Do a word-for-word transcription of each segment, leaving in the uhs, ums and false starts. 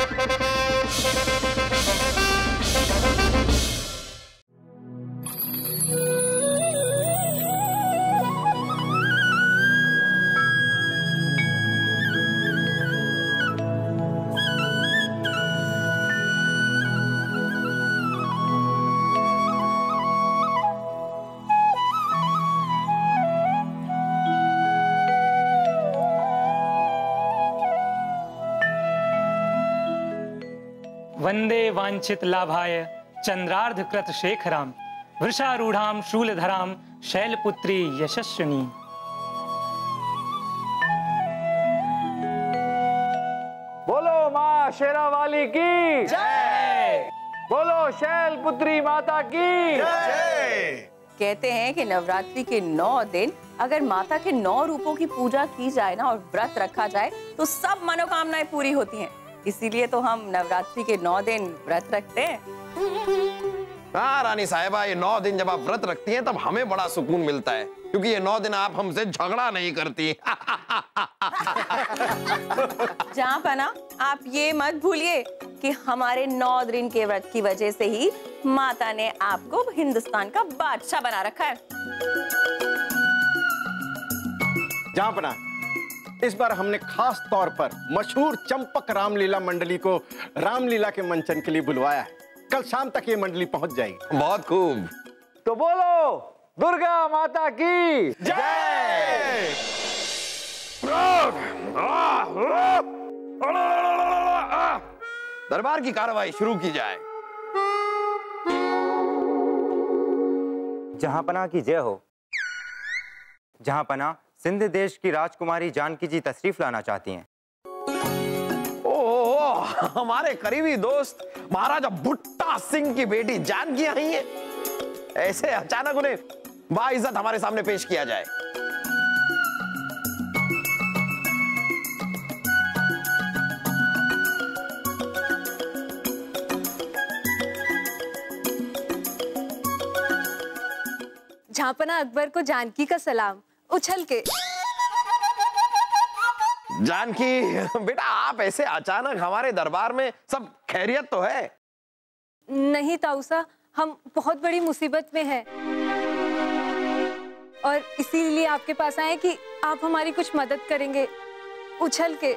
वंदे वांछित लाभाय चंद्रार्ध कृत शेखराम वृषारूढ़ाम शूलधराम शैलपुत्री यशस्विनी। बोलो माँ शेरावाली की जय। बोलो शैलपुत्री माता की जय। कहते हैं कि नवरात्रि के नौ दिन अगर माता के नौ रूपों की पूजा की जाए ना और व्रत रखा जाए तो सब मनोकामनाएं पूरी होती हैं। इसीलिए तो हम नवरात्रि के नौ दिन व्रत रखते हैं। हाँ रानी साहिबा, ये नौ दिन जब आप व्रत रखती हैं तब हमें बड़ा सुकून मिलता है, क्योंकि ये नौ दिन आप हमसे झगड़ा नहीं करती। जहाँ पना आप ये मत भूलिए कि हमारे नौ दिन के व्रत की वजह से ही माता ने आपको हिंदुस्तान का बादशाह बना रखा है। जहाँ पना इस बार हमने खास तौर पर मशहूर चंपक रामलीला मंडली को रामलीला के मंचन के लिए बुलवाया है। कल शाम तक ये मंडली पहुंच जाएगी। बहुत खूब। तो बोलो दुर्गा माता की जय। दरबार की कार्रवाई शुरू की जाए। जहांपना की जय हो। जहांपना सिंध देश की राजकुमारी जानकी जी तशरीफ लाना चाहती हैं। ओह, हमारे करीबी दोस्त महाराजा भुट्टा सिंह की बेटी जानकी आई है। ऐसे अचानक उन्हें बाइज्जत हमारे सामने पेश किया जाए। जहांपना अकबर को जानकी का सलाम। उछल के। जानकी बेटा, आप ऐसे अचानक हमारे दरबार में, सब खैरियत तो है? नहीं ताऊसा, हम बहुत बड़ी मुसीबत में हैं और इसीलिए आपके पास आए कि आप हमारी कुछ मदद करेंगे। उछल के।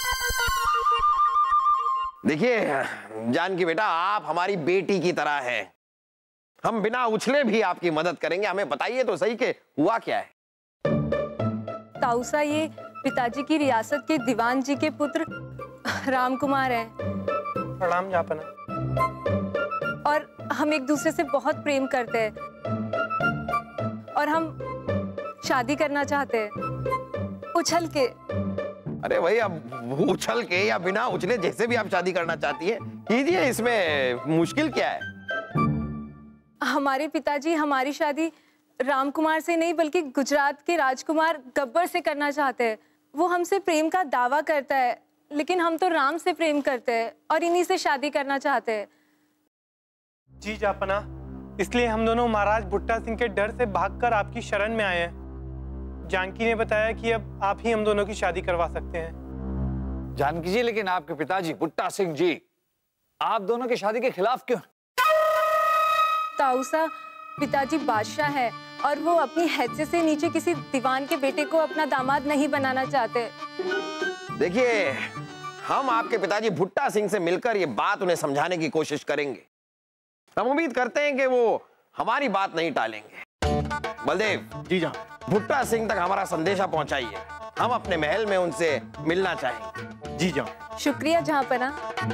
देखिए जानकी बेटा, आप हमारी बेटी की तरह हैं। हम बिना उछले भी आपकी मदद करेंगे। हमें बताइए तो सही कि हुआ क्या है। ताऊसा, ये पिताजी की रियासत के दीवान जी के पुत्र रामकुमार हैं। प्रणाम जापना। और हम एक दूसरे से बहुत प्रेम करते हैं और हम शादी करना चाहते हैं। उछल के। अरे भाई, अब उछल के या बिना उछले जैसे भी आप शादी करना चाहती है कीजिए, इसमें मुश्किल क्या है? हमारे पिताजी हमारी शादी रामकुमार से नहीं बल्कि गुजरात के राजकुमार गब्बर से करना चाहते हैं। वो हमसे प्रेम का दावा करता है, लेकिन हम तो राम से प्रेम करते हैं और इन्हीं से शादी करना चाहते हैं। जी जापना, इसलिए हम दोनों महाराज भुट्टा सिंह के डर से भागकर आपकी शरण में आए हैं। जानकी ने बताया कि अब आप ही हम दोनों की शादी करवा सकते हैं। जानकी जी, लेकिन आपके पिताजी भुट्टा सिंह जी आप दोनों की शादी के खिलाफ क्यों? ताऊसा, पिताजी बादशाह है और वो अपनी हैसियत से नीचे किसी दीवान के बेटे को अपना दामाद नहीं बनाना चाहते। देखिए, हम आपके पिताजी भुट्टा सिंह से मिलकर ये बात उन्हें समझाने की कोशिश करेंगे। हम उम्मीद करते हैं कि वो हमारी बात नहीं टालेंगे। बलदेव जी जान। भुट्टा सिंह तक हमारा संदेशा पहुंचाइए। हम अपने महल में उनसे मिलना चाहेंगे। जी जान। शुक्रिया जहांपना।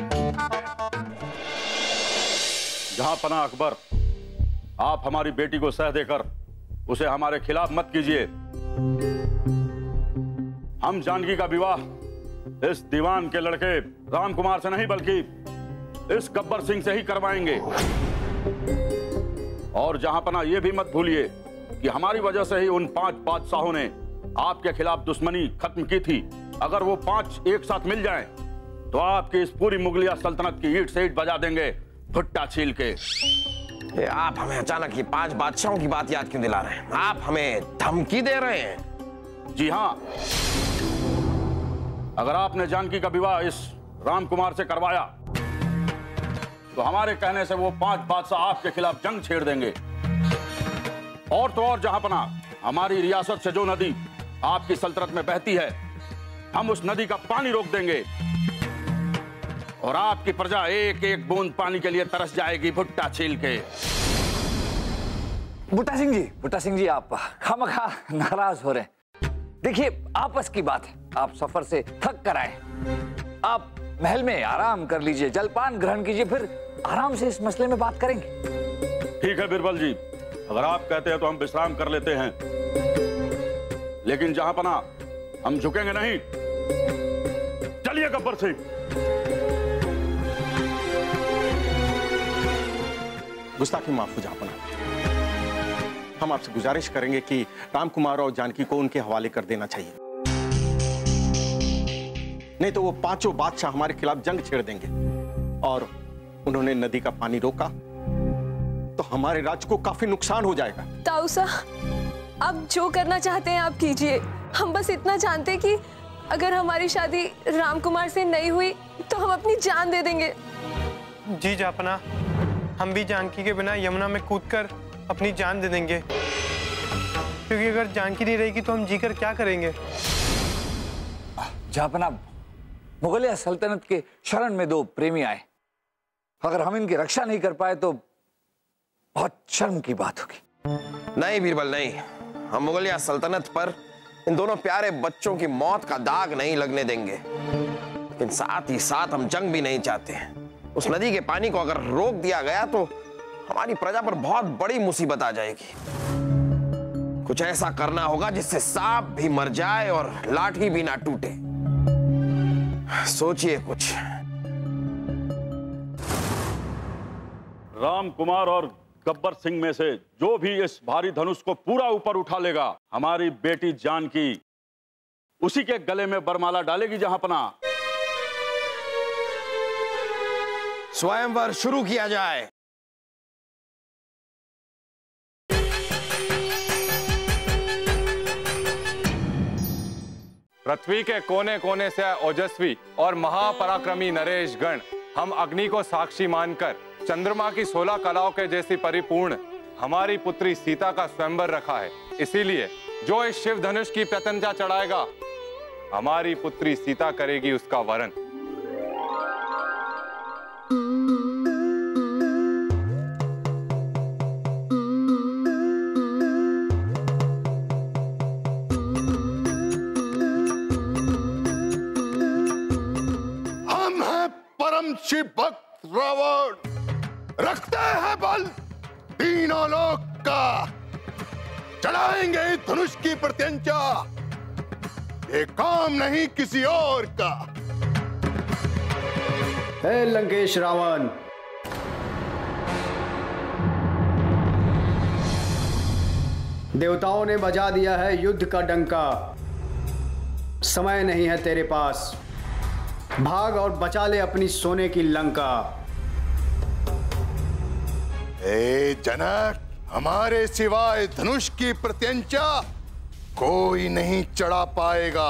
जहांपना अकबर, आप हमारी बेटी को सह देकर उसे हमारे खिलाफ मत कीजिए। हम जानकी का विवाह इस दीवान के लड़के रामकुमार से नहीं बल्कि इस गब्बर सिंह से ही करवाएंगे। और जहांपना ये भी मत भूलिए कि हमारी वजह से ही उन पांच बादशाहों ने आपके खिलाफ दुश्मनी खत्म की थी। अगर वो पांच एक साथ मिल जाएं, तो आपकी इस पूरी मुगलिया सल्तनत की ईंट से ईंट बजा देंगे, भुट्टा छील के। ये आप हमें अचानक ये पांच बादशाहों की बात याद क्यों दिला रहे हैं? आप हमें धमकी दे रहे हैं? जी हाँ, अगर आपने जानकी का विवाह इस रामकुमार से करवाया, तो हमारे कहने से वो पांच बादशाह आपके खिलाफ जंग छेड़ देंगे। और तो और जहांपना, हमारी रियासत से जो नदी आपकी सल्तनत में बहती है, हम उस नदी का पानी रोक देंगे और आपकी प्रजा एक एक बूंद पानी के लिए तरस जाएगी भुट्टा छील के। बुट्टा सिंह जी, बुट्टा सिंह जी, आप खामखा नाराज हो रहे हैं। देखिए, आपस की बात है, आप सफर से थक कर आए, आप महल में आराम कर लीजिए, जलपान ग्रहण कीजिए, फिर आराम से इस मसले में बात करेंगे। ठीक है बिरबल जी, अगर आप कहते हैं तो हम विश्राम कर लेते हैं, लेकिन जहांपना हम झुकेंगे नहीं। चलिए गब्बर सिंह। गुस्ताखी माफ हो जहांपना, हम आपसे गुजारिश करेंगे कि रामकुमार और जानकी को उनके हवाले कर देना चाहिए, नहीं तो वो पांचों बादशाह हमारे खिलाफ जंग छेड़ देंगे। और उन्होंने नदी का पानी रोका तो हमारे राज्य को काफी नुकसान हो जाएगा। ताऊ साहब, आप जो करना चाहते हैं आप कीजिए। हम बस इतना जानते हैं कि अगर हमारी शादी रामकुमार से नहीं हुई तो हम अपनी जान दे देंगे। जी जापना, हम भी जानकी के बिना यमुना में कूदकर अपनी जान दे देंगे, क्योंकि अगर जानकी नहीं रहेगी तो हम जीकर क्या करेंगे। जापना, मुगलिया सल्तनत के शरण में दो प्रेमी आए, अगर हम इनकी रक्षा नहीं कर पाए तो बहुत शर्म की बात होगी। नहीं बीरबल नहीं, हम मुगलिया सल्तनत पर इन दोनों प्यारे बच्चों की मौत का दाग नहीं लगने देंगे, लेकिन साथ ही साथ हम जंग भी नहीं चाहते। उस नदी के पानी को अगर रोक दिया गया तो हमारी प्रजा पर बहुत बड़ी मुसीबत आ जाएगी। कुछ ऐसा करना होगा जिससे सांप भी मर जाए और लाठी भी ना टूटे। सोचिए कुछ। रामकुमार और गब्बर सिंह में से जो भी इस भारी धनुष को पूरा ऊपर उठा लेगा, हमारी बेटी जानकी उसी के गले में बरमाला डालेगी। जहांपना, स्वयंवर शुरू किया जाए। पृथ्वी के कोने कोने से ओजस्वी और महापराक्रमी नरेश गण, हम अग्नि को साक्षी मानकर चंद्रमा की सोलह कलाओं के जैसी परिपूर्ण हमारी पुत्री सीता का स्वयंवर रखा है। इसीलिए जो इस शिव धनुष की प्रत्यंचा चढ़ाएगा, हमारी पुत्री सीता करेगी उसका वरण। हम हैं परम शिव भक्त रावण, रखते हैं बल तीनों लोक का, चलाएंगे धनुष की प्रत्यंचा, ये काम नहीं किसी और का। हे लंकेश रावण, देवताओं ने बजा दिया है युद्ध का डंका, समय नहीं है तेरे पास, भाग और बचा ले अपनी सोने की लंका। ए जनक, हमारे सिवाय धनुष की प्रत्यंचा कोई नहीं चढ़ा पाएगा।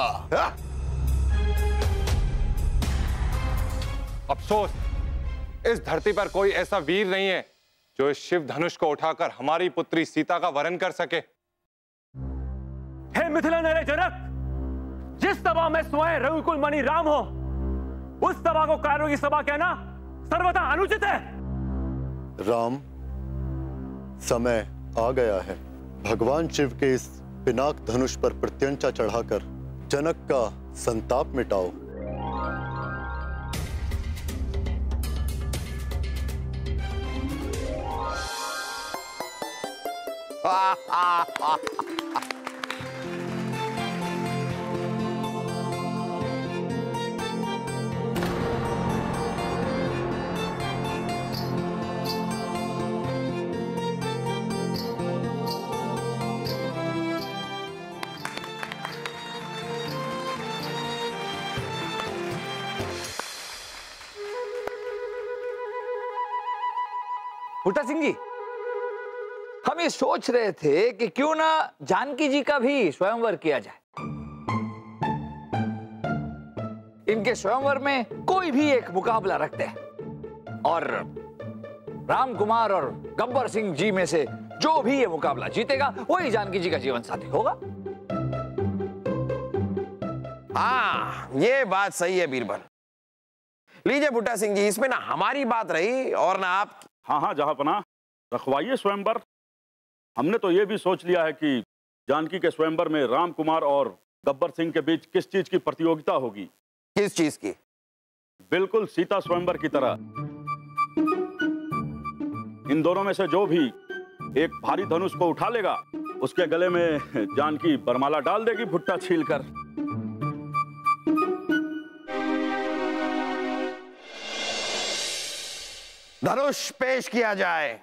अफसोस, इस धरती पर कोई ऐसा वीर नहीं है जो इस शिव धनुष को उठाकर हमारी पुत्री सीता का वरण कर सके। हे मिथिला नरे जनक, जिस सभा में स्वयं रघुकुल मणि राम हो, उस सभा को कायरों की सभा कहना सर्वथा अनुचित है। राम, समय आ गया है भगवान शिव के इस पिनाक धनुष पर प्रत्यंचा चढ़ाकर जनक का संताप मिटाओ। बुट्टा सिंह जी, हम ये सोच रहे थे कि क्यों ना जानकी जी का भी स्वयंवर किया जाए। इनके स्वयंवर में कोई भी एक मुकाबला रखते हैं और राम कुमार और गब्बर सिंह जी में से जो भी ये मुकाबला जीतेगा वही जानकी जी का जीवन साथी होगा। हाँ, ये बात सही है बीरबल। लीजिए भुट्टा सिंह जी, इसमें ना हमारी बात रही और ना आप। हाँ हाँ जहांपनाह, रखवाइए स्वयंवर। हमने तो ये भी सोच लिया है कि जानकी के स्वयंवर में राम कुमार और गब्बर सिंह के बीच किस चीज की प्रतियोगिता होगी। किस चीज की? बिल्कुल सीता स्वयंवर की तरह। इन दोनों में से जो भी एक भारी धनुष को उठा लेगा उसके गले में जानकी बरमाला डाल देगी भुट्टा छीलकर। धनुष पेश किया जाए।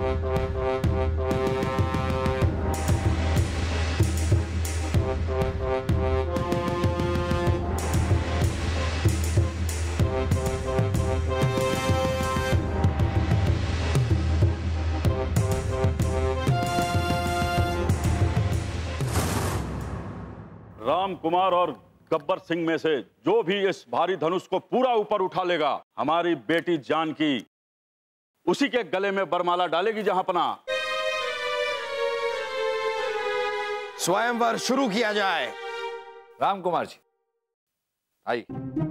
राम कुमार और गब्बर सिंह में से जो भी इस भारी धनुष को पूरा ऊपर उठा लेगा हमारी बेटी जानकी उसी के गले में बरमाला डालेगी जहांपनाह। स्वयंवर शुरू किया जाए। राम कुमार जी आइए।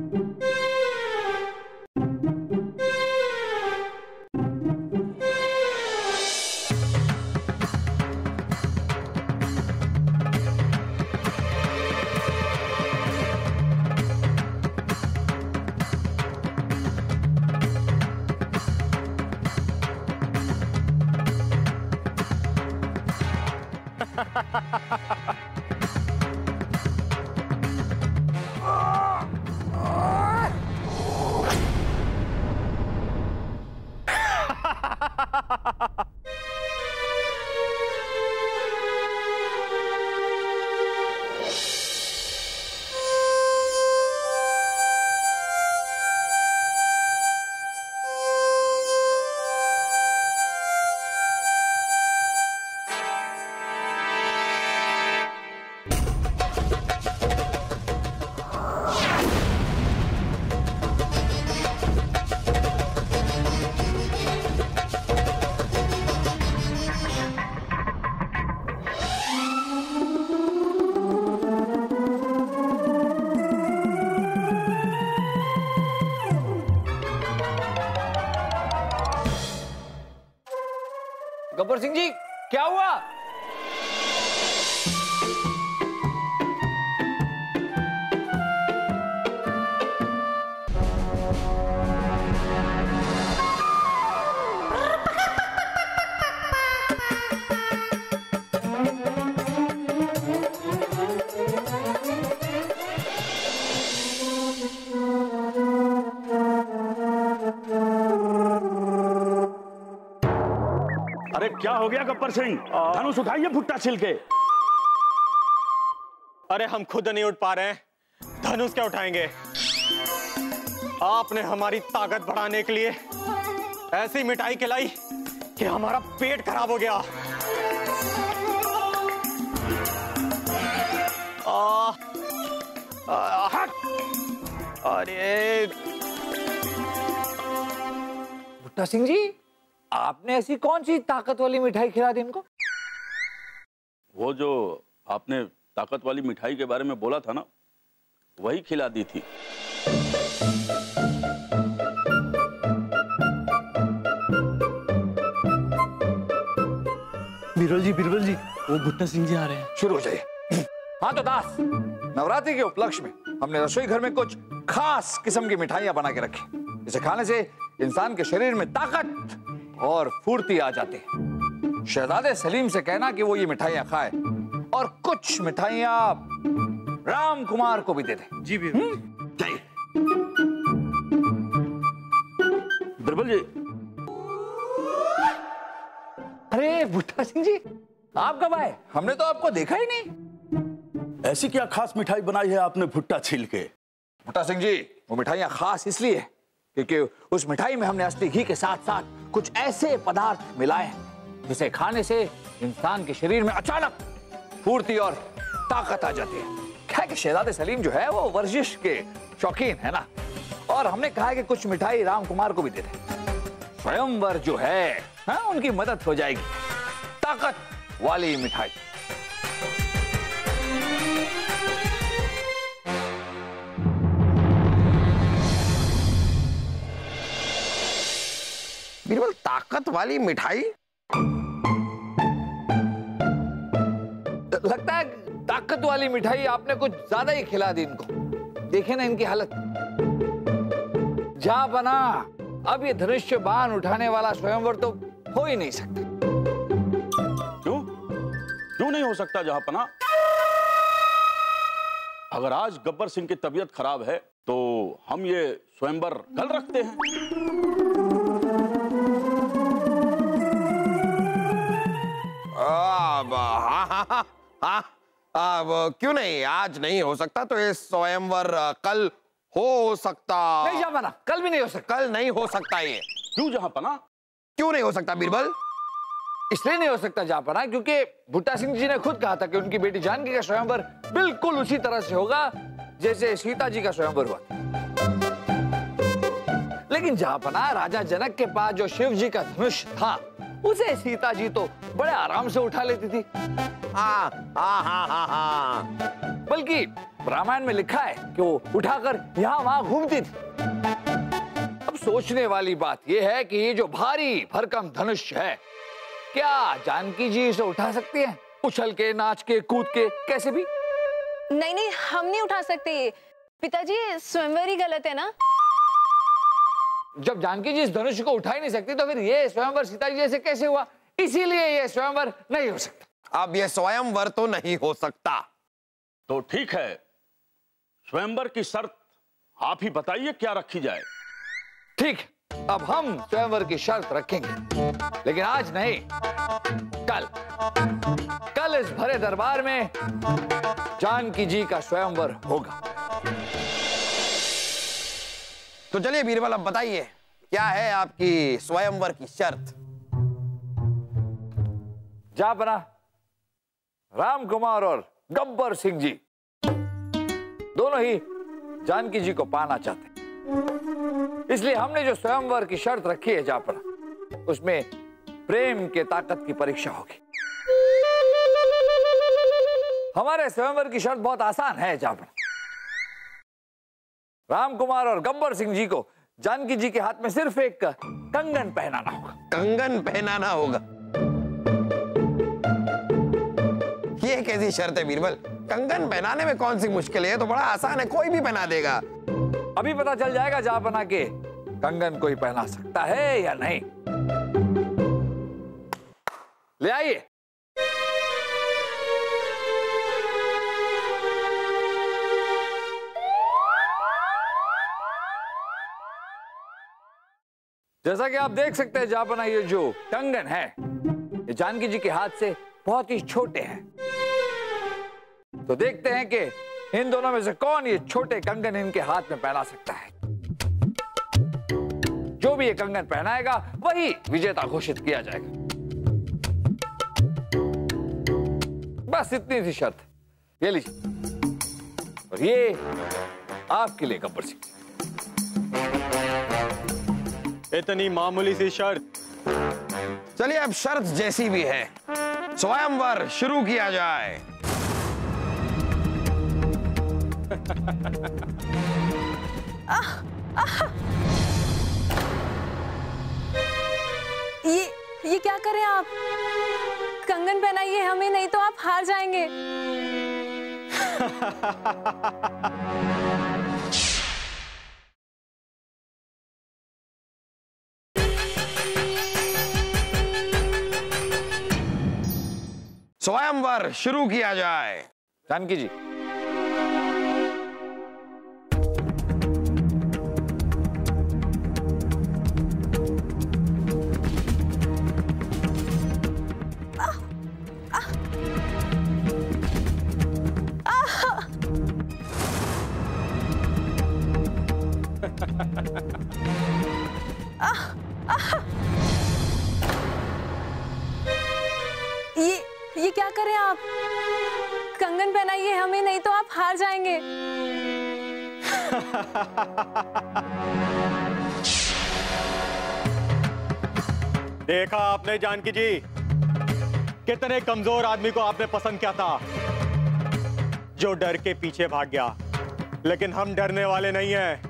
गब्बर सिंह जी क्या हुआ? अरे क्या हो गया गब्बर सिंह? धनुष उठाइए भुट्टा छिल के। अरे हम खुद नहीं उठ पा रहे हैं, धनुष क्या उठाएंगे? आपने हमारी ताकत बढ़ाने के लिए ऐसी मिठाई खिलाई कि हमारा पेट खराब हो गया। आ, आ, हट! अरे भुट्टा सिंह जी आपने ऐसी कौन सी ताकत वाली मिठाई खिला दी इनको? वो जो आपने ताकत वाली मिठाई के बारे में बोला था ना, वही खिला दी थी। बीरबल जी, बीरबल जी, वो भुट्टा सिंह जी आ रहे हैं। शुरू हो जाइए। हाँ तो दास, नवरात्रि के उपलक्ष्य में हमने रसोई घर में कुछ खास किस्म की मिठाइयां बना के रखी, इसे खाने से इंसान के शरीर में ताकत और फुर्ती आ जाती है। शहजादे सलीम से कहना कि वो ये मिठाइयां खाए और कुछ मिठाइयां राम कुमार को भी दे दे। जी भी जाइए। बीरबल जी। अरे भुट्टा सिंह जी आप कब आए? हमने तो आपको देखा ही नहीं। ऐसी क्या खास मिठाई बनाई है आपने भुट्टा छील के? भुट्टा सिंह जी वो मिठाइयां खास इसलिए क्योंकि उस मिठाई में हमने असली घी के साथ साथ कुछ ऐसे पदार्थ मिलाए हैं जिसे खाने से इंसान के शरीर में अचानक फुर्ती और ताकत आ जाती है। क्या है कि शहजादे सलीम जो है वो वर्जिश के शौकीन है ना, और हमने कहा है कि कुछ मिठाई राम कुमार को भी दे दे। स्वयंवर जो है हाँ, उनकी मदद हो जाएगी। ताकत वाली मिठाई। बीरबल, ताकत वाली मिठाई? लगता है ताकत वाली मिठाई आपने कुछ ज्यादा ही खिला दी इनको। देखे ना इनकी हालत। जा बना, अब ये धनुष्य बाण उठाने वाला स्वयंवर तो हो ही नहीं सकता। क्यों क्यों नहीं हो सकता जहांपना? अगर आज गब्बर सिंह की तबीयत खराब है तो हम ये स्वयंवर कल रखते हैं। अब हाँ हाँ हाँ हाँ अब क्यों नहीं, आज नहीं हो सकता तो ये स्वयंवर कल हो सकता। नहीं जहांपना, कल भी नहीं हो सकता। कल नहीं हो सकता ये। क्यों जहांपना? क्यों नहीं हो सकता बीरबल? इसलिए नहीं हो सकता जहांपना क्योंकि भुट्टा सिंह जी ने खुद कहा था कि उनकी बेटी जानकी का स्वयंवर बिल्कुल उसी तरह से होगा जैसे सीता जी का स्वयंवर हुआ। लेकिन जहांपना, राजा जनक के पास जो शिव जी का धनुष था उसे सीता जी तो बड़े आराम से उठा लेती थी। हाँ हाँ हाँ हाँ हाँ। बल्कि रामायण में लिखा है कि वो उठाकर यहाँ वहां घूमती थी। अब सोचने वाली बात यह है कि ये जो भारी भरकम धनुष है, क्या जानकी जी इसे उठा सकती हैं? उछल के, नाच के, कूद के, कैसे भी? नहीं नहीं, हम नहीं उठा सकते पिताजी, स्वयंवर ही गलत है ना। जब जानकी जी इस धनुष को उठा ही नहीं सकती तो फिर ये स्वयंवर सीता जी जैसे कैसे हुआ? इसीलिए ये स्वयंवर नहीं हो सकता। अब ये स्वयंवर तो नहीं हो सकता। तो ठीक है, स्वयंवर की शर्त आप ही बताइए क्या रखी जाए। ठीक, अब हम स्वयंवर की शर्त रखेंगे, लेकिन आज नहीं, कल। कल इस भरे दरबार में जानकी जी का स्वयंवर होगा। तो चलिए बीरबल, अब बताइए क्या है आपकी स्वयंवर की शर्त? जहांपना, राम कुमार और गब्बर सिंह जी दोनों ही जानकी जी को पाना चाहते हैं। इसलिए हमने जो स्वयंवर की शर्त रखी है जहांपना, उसमें प्रेम के ताकत की परीक्षा होगी। हमारे स्वयंवर की शर्त बहुत आसान है जहांपना। राम कुमार और गब्बर सिंह जी को जानकी जी के हाथ में सिर्फ एक कंगन पहनाना होगा। कंगन पहनाना होगा? ये कैसी शर्त है बीरबल? कंगन पहनाने में कौन सी मुश्किल है? तो बड़ा आसान है, कोई भी पहना देगा। अभी पता चल जाएगा जहांपना के कंगन कोई पहना सकता है या नहीं। ले आइए। जैसा कि आप देख सकते हैं जहांपना, ये जो कंगन है ये जानकी जी के हाथ से बहुत ही छोटे हैं। तो देखते हैं कि इन दोनों में से कौन ये छोटे कंगन इनके हाथ में पहना सकता है। जो भी ये कंगन पहनाएगा वही विजेता घोषित किया जाएगा। बस इतनी सी शर्त, ये लीजिए। और ये आपके लिए गब्बर सिंह। इतनी मामूली सी शर्त। चलिए अब शर्त जैसी भी है, स्वयंवर शुरू किया जाए। आह, आह। ये ये क्या कर रहे हैं आप? कंगन पहनाइए हमें, नहीं तो आप हार जाएंगे। स्वयंवर शुरू किया जाए। जानकी जी, ये ये क्या कर रहे हैं आप? कंगन पहनाइए हमें, नहीं तो आप हार जाएंगे। देखा आपने जानकी जी, कितने कमजोर आदमी को आपने पसंद किया था, जो डर के पीछे भाग गया। लेकिन हम डरने वाले नहीं हैं।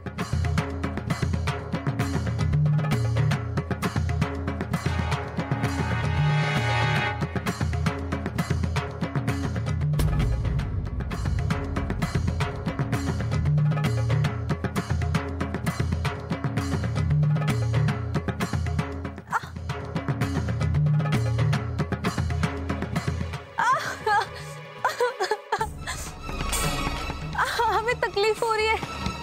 हमें तकलीफ हो रही है।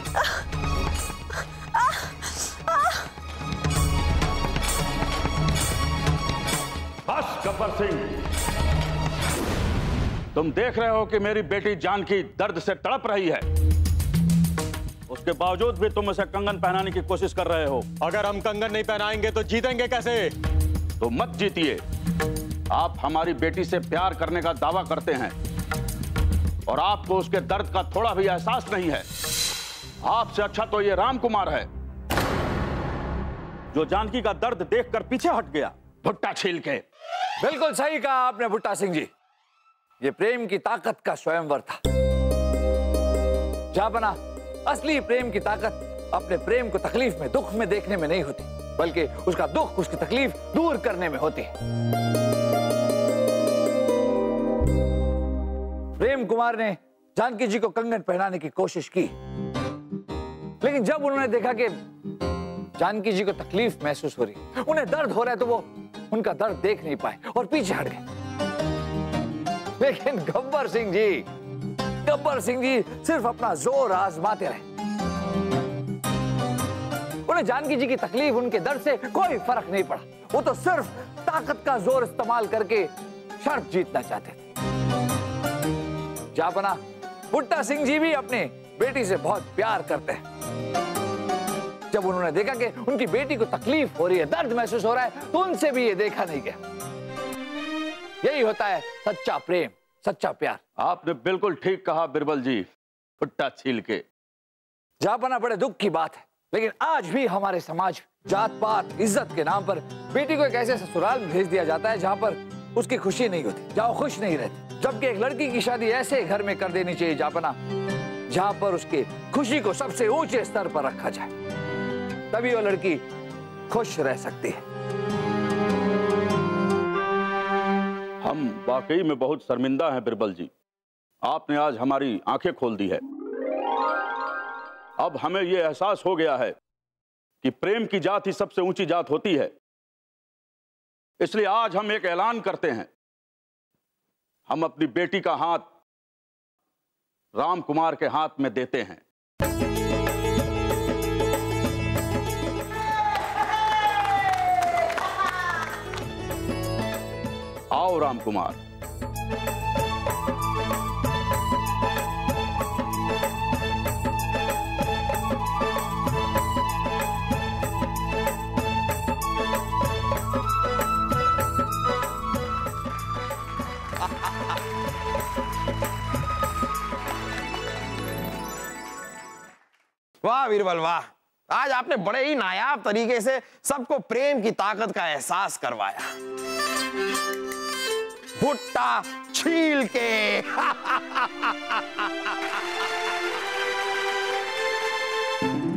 बस गब्बर सिंह, तुम देख रहे हो कि मेरी बेटी जानकी दर्द से तड़प रही है, उसके बावजूद भी तुम उसे कंगन पहनाने की कोशिश कर रहे हो। अगर हम कंगन नहीं पहनाएंगे तो जीतेंगे कैसे? तो मत जीतिए। आप हमारी बेटी से प्यार करने का दावा करते हैं और आपको उसके दर्द का थोड़ा भी एहसास नहीं है। आपसे अच्छा तो ये राम कुमार है, जो जानकी का दर्द देखकर पीछे हट गया भुट्टा छील के। बिल्कुल सही कहा आपने भुट्टा सिंह जी, ये प्रेम की ताकत का स्वयंवर था। जापना, असली प्रेम की ताकत अपने प्रेम को तकलीफ में, दुख में देखने में नहीं होती, बल्कि उसका दुख, उसकी तकलीफ दूर करने में होती है। प्रेम कुमार ने जानकी जी को कंगन पहनाने की कोशिश की, लेकिन जब उन्होंने देखा कि जानकी जी को तकलीफ महसूस हो रही, उन्हें दर्द हो रहा है, तो वो उनका दर्द देख नहीं पाए और पीछे हट गए। लेकिन गब्बर सिंह जी, गब्बर सिंह जी सिर्फ अपना जोर आजमाते रहे। उन्हें जानकी जी की तकलीफ, उनके दर्द से कोई फर्क नहीं पड़ा। वो तो सिर्फ ताकत का जोर इस्तेमाल करके शर्त जीतना चाहते थे। जापना, भुट्टा सिंह जी भी अपने बेटी से बहुत प्यार करते हैं। जब उन्होंने देखा कि उनकी बेटी को तकलीफ हो रही है, दर्द महसूस हो रहा है, तो उनसे भी ये देखा नहीं गया। यही होता है सच्चा प्रेम, सच्चा प्यार। आपने बिल्कुल ठीक कहा बिरबल जी, भुट्टा छील के। जापना, बड़े दुख की बात है, लेकिन आज भी हमारे समाज जात पात, इज्जत के नाम पर बेटी को एक ऐसे ससुराल में भेज दिया जाता है जहां पर उसकी खुशी नहीं होती, जहां वो खुश नहीं रहती। जबकि एक लड़की की शादी ऐसे घर में कर देनी चाहिए जापना, जहां पर उसकी खुशी को सबसे ऊंचे स्तर पर रखा जाए, तभी वो लड़की खुश रह सकती है। हम वाकई में बहुत शर्मिंदा हैं बिरबल जी, आपने आज हमारी आंखें खोल दी है। अब हमें यह एहसास हो गया है कि प्रेम की जात ही सबसे ऊंची जात होती है। इसलिए आज हम एक ऐलान करते हैं, हम अपनी बेटी का हाथ राम कुमार के हाथ में देते हैं। आओ राम कुमार। वाह बीरबल वाह, आज आपने बड़े ही नायाब तरीके से सबको प्रेम की ताकत का एहसास करवाया। भुट्टा छील के